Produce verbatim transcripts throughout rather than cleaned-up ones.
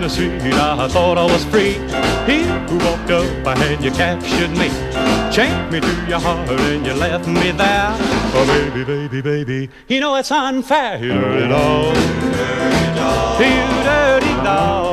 the street, I thought I was free. He who walked up and you captured me, chained me to your heart and you left me there. Oh baby, baby, baby, you know it's unfair. You dirty dog, you dirty dog.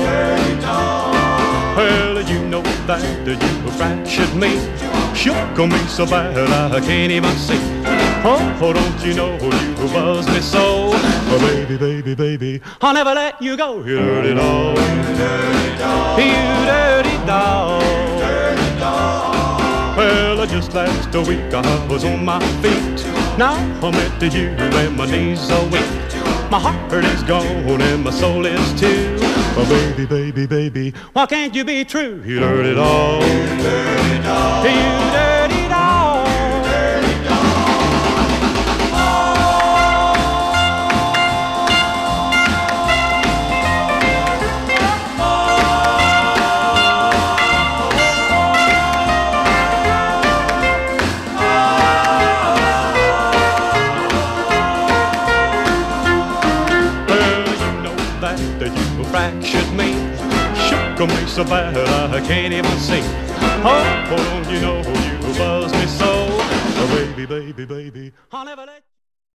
Well, you know that you fractured me, shook on me so bad I can't even see. Oh, oh, don't you know you buzzed me so? Oh, baby, baby, baby, I'll never let you go. You dirty dog, you dirty dog. Well, just last week I was on my feet. Now I'm at you and my knees are weak. My heart is gone and my soul is too. Oh, baby, baby, baby, why can't you be true? You dirty dog, you dirty dog, you dirty dog. That you fractured me, shook on me so bad I can't even see. Oh, oh, don't you know you buzzed me so? Oh, baby, baby, baby, I'll never let